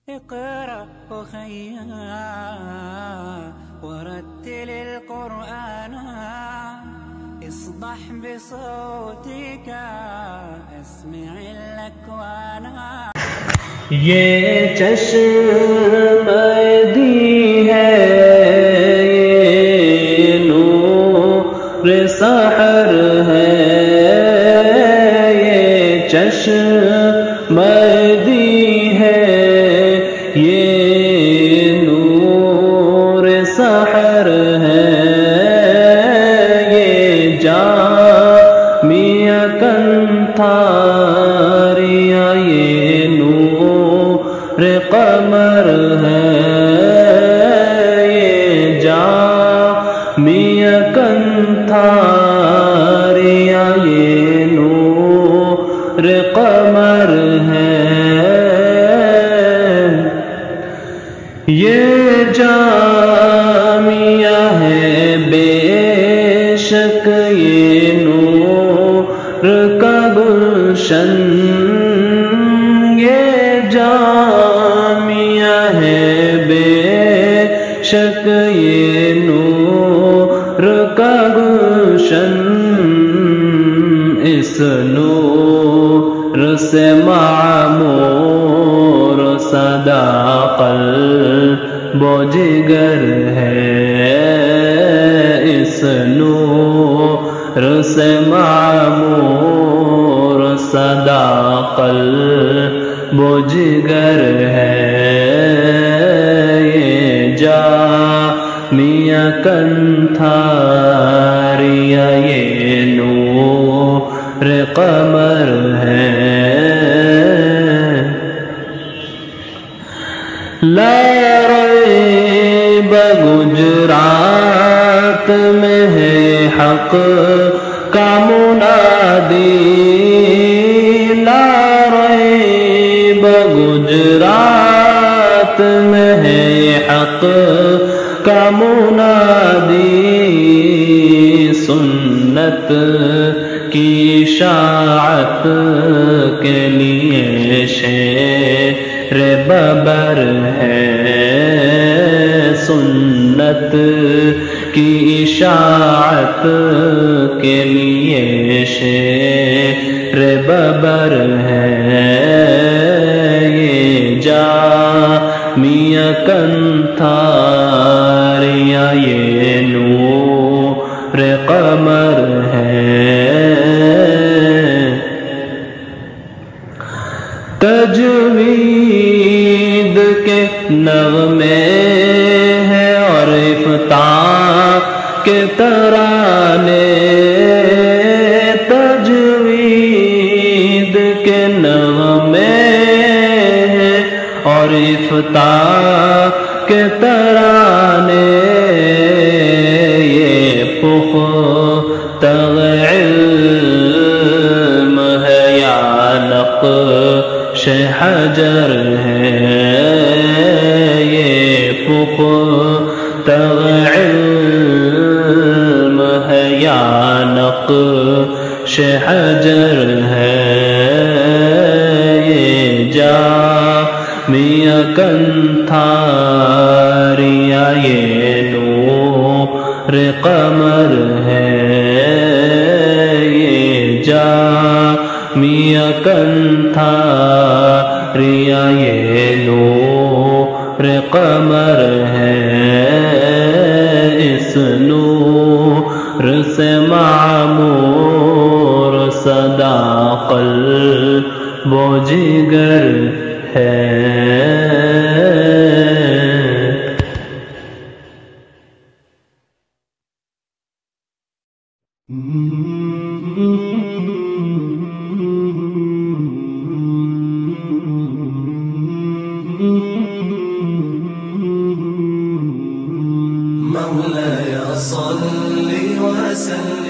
اقرأ أخيا ورتل القرآن اصدح بصوتك اسمع الأكوان. یہ چشم دی ہے یہ نور سحر ہے یہ چشم دی ہے یہ نور سحر ہے یہ جامعہ کنتھاریہ یہ نور قمر ہے یہ جامعہ کنتھاریہ یہ نور قمر ہے یہ جامعہ ہے بے شک یہ نور کا گلشن یہ جامعہ ہے بے شک یہ نور کا گلشن اس نور سے معمور صدا قلب و جگر ہے اس نور سے معمور صدا قلب و جگر ہے یہ جامعہ کنتھاریہ یہ نور قمر ہے لا ریب گجرات میں ہے حق کا منادی لا ریب گجرات میں ہے حق کا منادی سنت کی اشاعت کے لیے شیر ببر ہے سنت کی اشاعت کے لیے شیر ببر ہے یہ جامعہ کنتھاریہ یہ نور قمر ہے تجوید کے نغمے ہیں اور افتاح کے ترانے تجوید کے نغمے ہیں اور افتاح کے ترانے یہ پختہ علم ہے یا نقش حجر ہے یہ پختہ علم ہے یا نقش حجر ہے یہ جامعہ کنتھاریہ یہ نور قمر ہے یہ جامعہ کنتھاریہ یہ نور قمر ہے اس نور سے معمور صدا قلب و جگر ہے مولاي صل وسلم